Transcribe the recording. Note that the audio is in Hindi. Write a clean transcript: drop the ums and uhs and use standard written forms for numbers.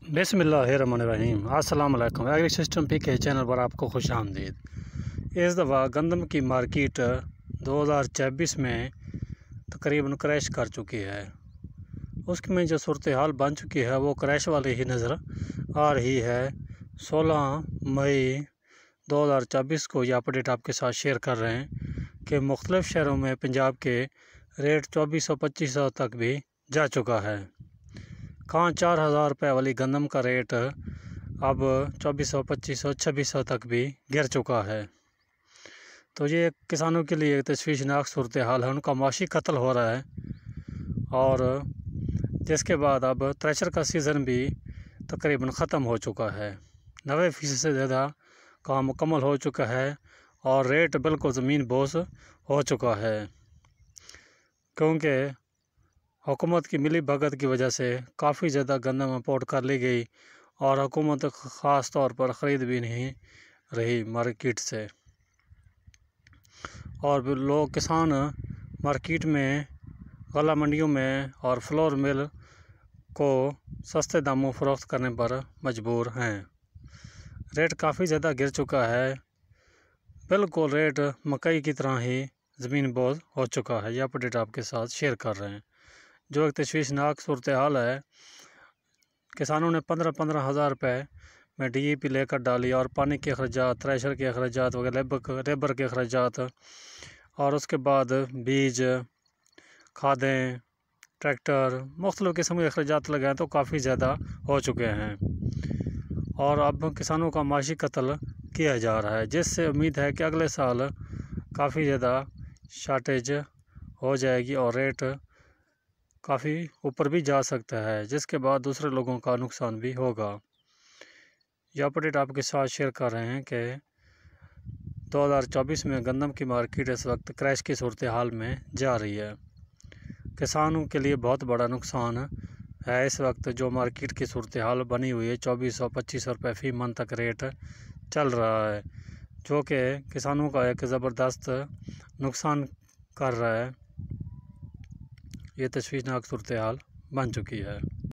बिस्मिल्लाहिर्रहमानिर्रहीम। अस्सलाम वालेकुम। Agri system P K channel पर आपको खुश आमदीद। इस दफ़ा गंदम की मार्केट 2024 में तकरीबन क्रैश कर चुकी है। उसमें जो सूरत हाल बन चुकी है वो क्रैश वाली ही नज़र आ रही है। 16 मई 2024 को यह अपडेट आपके साथ शेयर कर रहे हैं कि मुख्तलिफ़ शहरों में पंजाब के रेट 2400-2500 तक भी जा चुका है। कहाँ 4000 रुपये वाली गंदम का रेट अब 2400, 2500, 2600 तक भी गिर चुका है। तो ये किसानों के लिए एक तशवीशनाक सूरत हाल है। उनका माशी कत्ल हो रहा है और जिसके बाद अब थ्रेशर का सीज़न भी तकरीबन ख़त्म हो चुका है। 90% से ज़्यादा काम मुकम्मल हो चुका है और रेट बिल्कुल ज़मीन बोस हो चुका है, क्योंकि हुकूमत की मिली भगत की वजह से काफ़ी ज़्यादा गंदम इंपोर्ट कर ली गई और हुकूमत ख़ास तौर पर ख़रीद भी नहीं रही मार्केट से। और लोग किसान मार्केट में, गला मंडियों में और फ्लोर मिल को सस्ते दामों फ़रोख्त करने पर मजबूर हैं। रेट काफ़ी ज़्यादा गिर चुका है, बिल्कुल रेट मकई की तरह ही ज़मीन बोझ हो चुका है। यह अपडेट आपके साथ शेयर कर रहे हैं। जो एक तशवीशनाक सूरत हाल है। किसानों ने 15-15 हज़ार रुपये में DAP लेकर डाली और पानी के अखराजात, थ्रेशर के अखराजात वगैरह, लेबर के अखराजात और उसके बाद बीज, खादें, ट्रैक्टर, मुख्तलिफ़ किस्म के अखराजात लगाए तो काफ़ी ज़्यादा हो चुके हैं और अब किसानों का माशी कत्ल किया जा रहा है, जिससे उम्मीद है कि अगले साल काफ़ी ज़्यादा शार्टेज हो जाएगी और रेट काफ़ी ऊपर भी जा सकता है, जिसके बाद दूसरे लोगों का नुकसान भी होगा। यह अपडेट आपके साथ शेयर कर रहे हैं कि 2024 में गंदम की मार्केट इस वक्त क्रैश की सूरत हाल में जा रही है। किसानों के लिए बहुत बड़ा नुकसान है इस वक्त जो मार्केट की सूरत हाल बनी हुई है। 2400-2500 रुपये फ़ी मन तक रेट चल रहा है, जो कि किसानों का एक ज़बरदस्त नुकसान कर रहा है। ये तशवीशनाक सूरत हाल बन चुकी है।